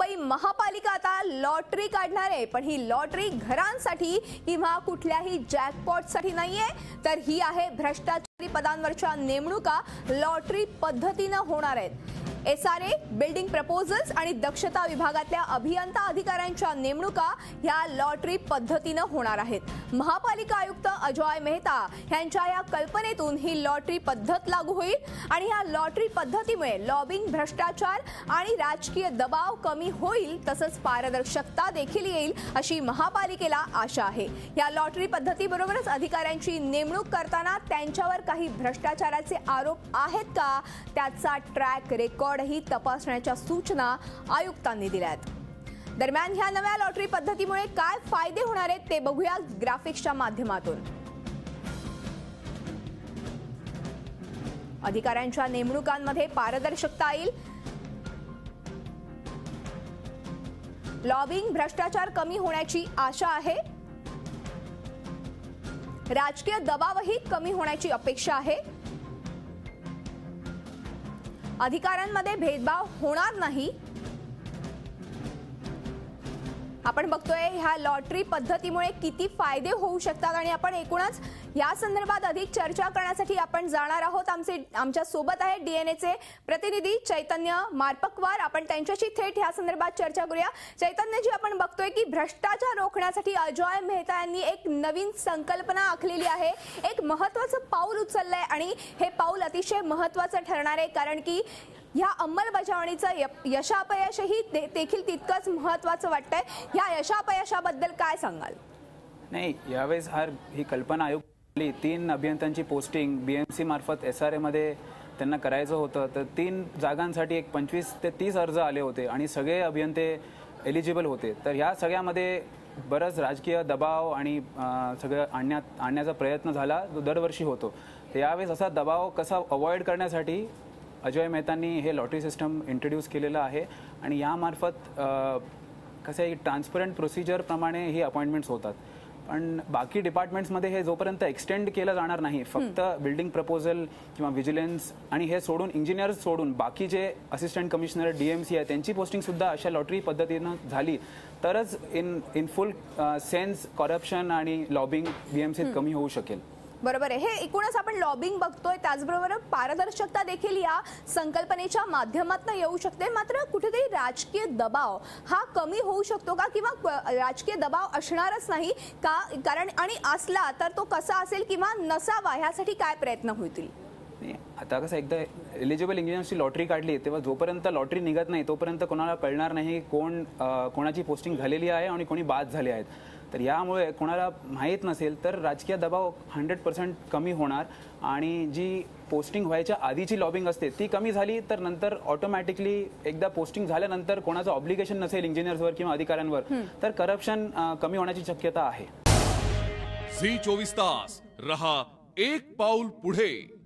मुंबई महापालिका आता लॉटरी काढणार आहे, पण ही लॉटरी घरांसाठी किंवा कुठल्याही जॅकपॉटसाठी नाहीये, तर ही आहे भ्रष्टाचारी पदांवरच्या नेमणुका लॉटरी पद्धतीने होणार आहेत। SRA, बिल्डिंग प्रपोजल्स आणि दक्षता विभागातल्या अभियंता अधिकाऱ्यांच्या नेमणुका ह्या लॉटरी पद्धतीने होणार आहेत। महापालिका आयुक्त अजॉय मेहता यांच्या या कल्पनेतून ही लॉटरी पद्धत लागू होईल आणि ह्या लॉटरी पद्धतीमुळे लॉबिंग, भ्रष्टाचार आणि राजकीय दबाव कमी होईल, तसंच पारदर्शकता देखील येईल अशी महापालिकेला आशा आहे। या लॉटरी पद्धतीबरोबरच अधिकाऱ्यांची नेमणूक करताना त्यांच्यावर काही भ्रष्टाचाराचे आरोप आहेत का त्याचा ट्रॅक रेकॉर्ड ही तपासण्याच्या सूचना आयुक्तांनी दिल्यात। दरम्यान ह्या नव्या लॉटरी पद्धतीमुळे काय फायदे होणार आहेत ते बघूया ग्राफिक्सच्या माध्यमातून। अधिकाऱ्यांच्या नेमणुकांमध्ये पारदर्शकता येईल, लॉबिंग, भ्रष्टाचार कमी होण्याची आशा आहे, राजकीय दबावही कमी होण्याची अपेक्षा आहे, अधिकाऱ्यांमध्ये भेदभाव होणार नाही। आपण बघतोय ह्या लॉटरी पद्धतीमुळे किती फायदे होऊ शकतात आणि आपण एकूणच या संदर्भात अधिक चर्चा करण्यासाठी आपण जाणार आहोत। आमच्या सोबत आहे डीएनएचे प्रतिनिधी चैतन्य मारपकवार, आपण त्यांच्याशी थेट या संदर्भात चर्चा करूया। चैतन्यजी, आपण बघतोय की भ्रष्टाचार रोखण्यासाठी अजॉय मेहता यांनी एक नवीन संकल्पना आखलेली आहे, एक महत्त्वाचं पाऊल उचललंय आणि हे पाऊल अतिशय महत्त्वाचं ठरणार आहे, कारण की या अंमलबजावणीचं यशापयशही देखील तितकंच महत्त्वाचं वाटतंय। या यशापयशाबद्दल काय सांगाल? नाही, यावेळेस ही कल्पना आयोग 3 अभियंत्यांची पोस्टिंग BMC मार्फत SRA मध्ये त्यांना करायचं होतं, तर 3 जागांसाठी एक 25 ते 30 अर्ज आले होते आणि सगळे अभियंते एलिजिबल होते। तर ह्या सगळ्यामध्ये बरंच राजकीय दबाव आणि सगळं आणण्याचा प्रयत्न झाला जो दरवर्षी होतो। तर यावेळेस असा दबाव कसा अवॉइड करण्यासाठी अजॉय मेहतांनी हे लॉटरी सिस्टम इंट्रोड्यूस केलेलं आहे आणि यामार्फत कसं आहे, ट्रान्सपरंट प्रोसिजर प्रमाणे ही अपॉइंटमेंट्स होतात। पण बाकी डिपार्टमेंट्समध्ये हे जोपर्यंत एक्सटेंड केलं जाणार नाही, फक्त बिल्डिंग प्रपोजल किंवा विजिलन्स आणि हे सोडून, इंजिनियर्स सोडून बाकी जे असिस्टंट कमिशनर DMC आहे त्यांची पोस्टिंग सुद्धा अशा लॉटरी पद्धतीनं झाली तरच इन फुल सेन्स करप्शन आणि लॉबिंग BMCत कमी होऊ शकेल। बरोबर आहे, हे एकूणच आपण लॉबिंग बघतोय, त्याचबरोबर पारदर्शकता देखील या संकल्पनेच्या माध्यमातून येऊ शकते। मात्र कुठेतरी राजकीय दबाव हा कमी होऊ शकतो का, किंवा राजकीय दबाव असणारच नाही का, कारण आणि असला तर तो कसा असेल किंवा नसावा, ह्यासाठी काय प्रयत्न होतील? आता कसं, एकदा एलिजिबल इंजिनियर्सची लॉटरी काढली तेव्हा जोपर्यंत लॉटरी निघत नाही तोपर्यंत कोणाला कळणार नाही कोणाची पोस्टिंग झालेली आहे आणि कोणी बाद झाले आहेत। तर यामुळे कोणाला माहीत नसेल तर राजकीय दबाव 100% कमी होणार आणि जी पोस्टिंग व्हायच्या आधीची लॉबिंग असते ती कमी झाली तर नंतर ऑटोमॅटिकली एकदा पोस्टिंग झाल्यानंतर कोणाचं ऑब्लिगेशन नसेल इंजिनियर्सवर किंवा अधिकाऱ्यांवर तर करप्शन कमी होण्याची शक्यता आहे। झी 24 तास रहा एक पाऊल पुढे।